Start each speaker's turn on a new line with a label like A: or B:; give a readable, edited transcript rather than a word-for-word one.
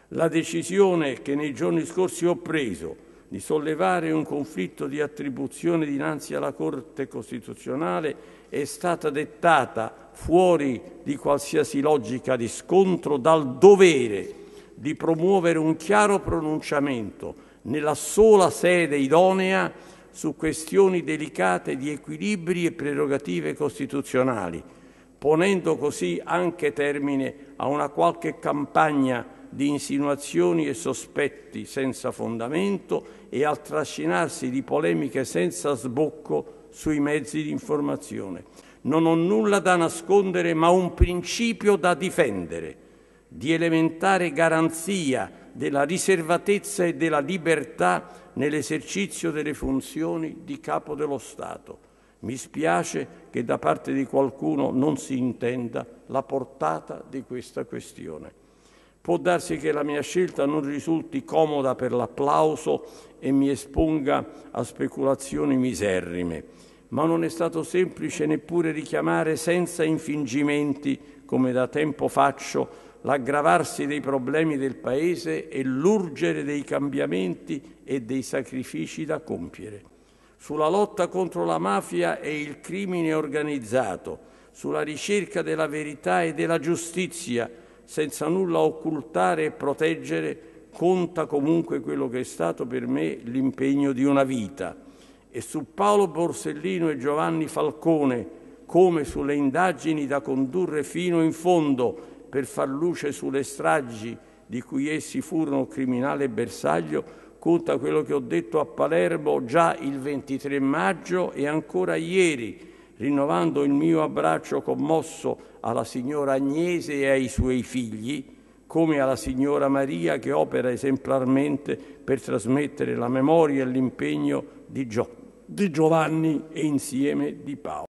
A: La decisione che nei giorni scorsi ho preso di sollevare un conflitto di attribuzione dinanzi alla Corte Costituzionale è stata dettata fuori di qualsiasi logica di scontro dal dovere di promuovere un chiaro pronunciamento nella sola sede idonea su questioni delicate di equilibri e prerogative costituzionali, ponendo così anche termine a una qualche campagna di insinuazioni e sospetti senza fondamento e al trascinarsi di polemiche senza sbocco sui mezzi di informazione. Non ho nulla da nascondere, ma un principio da difendere, di elementare garanzia della riservatezza e della libertà nell'esercizio delle funzioni di capo dello Stato. Mi spiace che da parte di qualcuno non si intenda la portata di questa questione. Può darsi che la mia scelta non risulti comoda per l'applauso e mi esponga a speculazioni miserrime, ma non è stato semplice neppure richiamare senza infingimenti, come da tempo faccio, l'aggravarsi dei problemi del Paese e l'urgere dei cambiamenti e dei sacrifici da compiere. Sulla lotta contro la mafia e il crimine organizzato, sulla ricerca della verità e della giustizia, senza nulla occultare e proteggere, conta comunque quello che è stato per me l'impegno di una vita. E su Paolo Borsellino e Giovanni Falcone, come sulle indagini da condurre fino in fondo per far luce sulle stragi di cui essi furono criminale bersaglio, conta quello che ho detto a Palermo già il 23 maggio e ancora ieri, rinnovando il mio abbraccio commosso alla signora Agnese e ai suoi figli, come alla signora Maria che opera esemplarmente per trasmettere la memoria e l'impegno di Giovanni e insieme di Paolo.